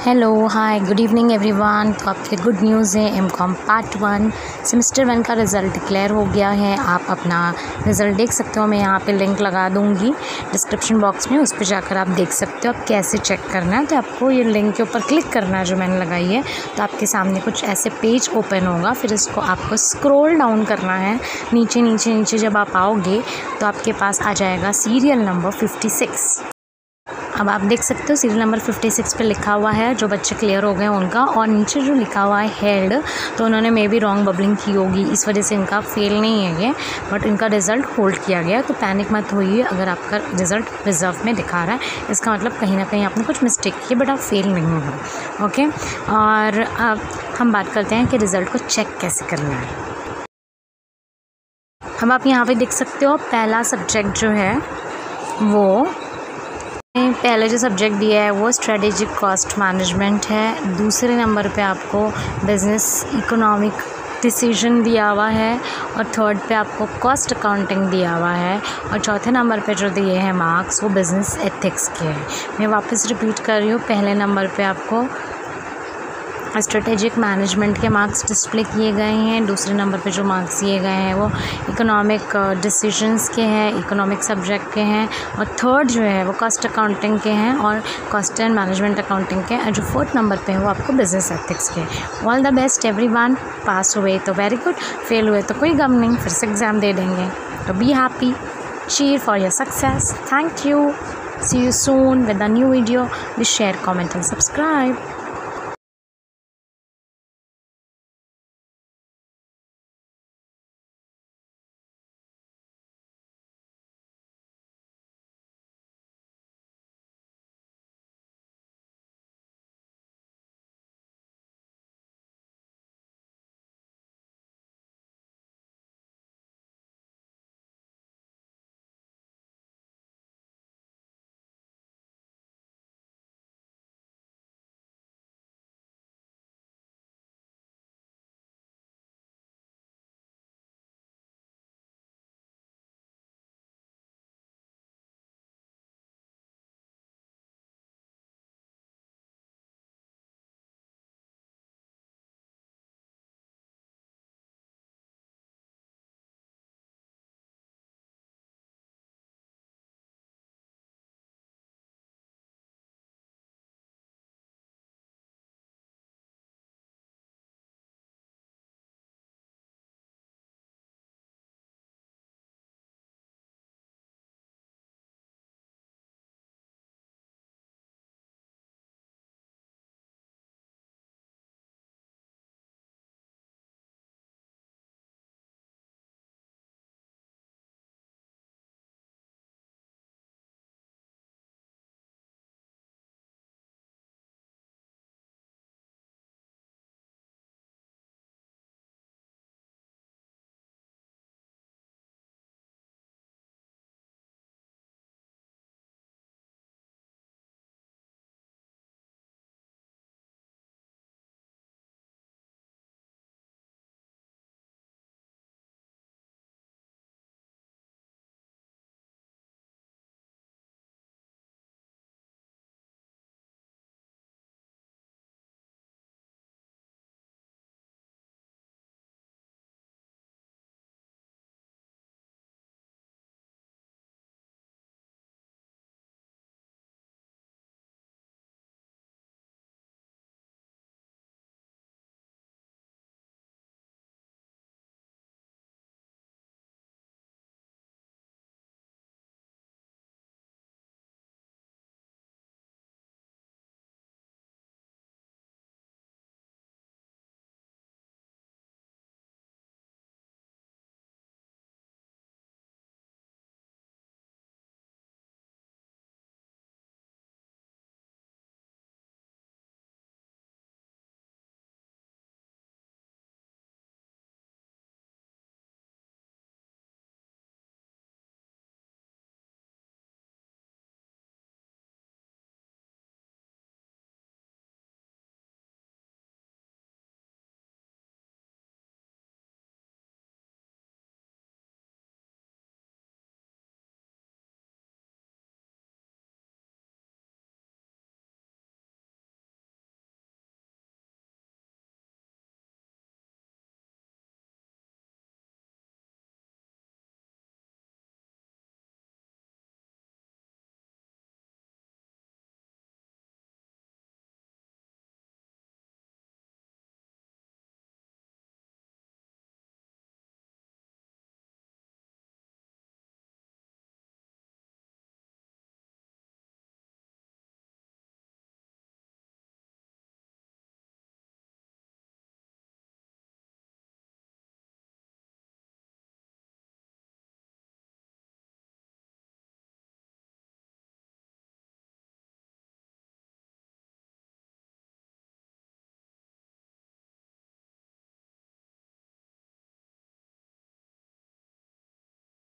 Hello hi good evening everyone. तो आपके good news है, एमकॉम पार्ट 1 सेमेस्टर 1 का रिज़ल्ट डिक्लेयर हो गया है। आप अपना रिज़ल्ट देख सकते हो। मैं यहाँ पे लिंक लगा दूँगी डिस्क्रिप्शन बॉक्स में, उस पर जाकर आप देख सकते हो आप कैसे चेक करना है। तो आपको ये लिंक के ऊपर क्लिक करना है जो मैंने लगाई है। तो आपके सामने कुछ ऐसे पेज ओपन होगा, फिर इसको आपको स्क्रॉल डाउन करना है। नीचे नीचे नीचे जब आप आओगे तो आपके पास आ जाएगा सीरियल नंबर 56। अब आप देख सकते हो सीरियल नंबर 56 पे लिखा हुआ है जो बच्चे क्लियर हो गए उनका, और नीचे जो लिखा हुआ है हेल्ड, तो उन्होंने मे बी रॉन्ग बबलिंग की होगी, इस वजह से इनका फेल नहीं है ये, बट इनका रिज़ल्ट होल्ड किया गया। तो पैनिक मत होइए अगर आपका रिज़ल्ट रिजर्व में दिखा रहा है, इसका मतलब कहीं ना कहीं आपने कुछ मिस्टेक की, बट आप फेल नहीं हो। ओके, और अब हम बात करते हैं कि रिज़ल्ट को चेक कैसे करना है। हम आप यहाँ पर देख सकते हो पहला सब्जेक्ट जो है वो पहले जो सब्जेक्ट दिया है वो स्ट्रेटेजिक कॉस्ट मैनेजमेंट है। दूसरे नंबर पे आपको बिज़नेस इकोनॉमिक डिसीजन दिया हुआ है, और थर्ड पे आपको कॉस्ट अकाउंटिंग दिया हुआ है, और चौथे नंबर पे जो दिए हैं मार्क्स वो बिज़नेस एथिक्स के हैं। मैं वापस रिपीट कर रही हूँ, पहले नंबर पे आपको स्ट्रेटेजिक मैनेजमेंट के मार्क्स डिस्प्ले किए गए हैं। दूसरे नंबर पे जो मार्क्स दिए गए हैं वो इकोनॉमिक डिसीजंस के हैं, इकोनॉमिक सब्जेक्ट के हैं, और थर्ड जो है वो कॉस्ट अकाउंटिंग के हैं और कॉस्ट एंड मैनेजमेंट अकाउंटिंग के, और जो फोर्थ नंबर पे है वो आपको बिजनेस एथिक्स के। All the best everyone. Pass हुए तो वेरी गुड, फेल हुए तो कोई गम नहीं, फिर से एग्ज़ाम दे देंगे। तो be happy, cheer for your success. Thank you. See you soon with a new video. Please share, comment and subscribe.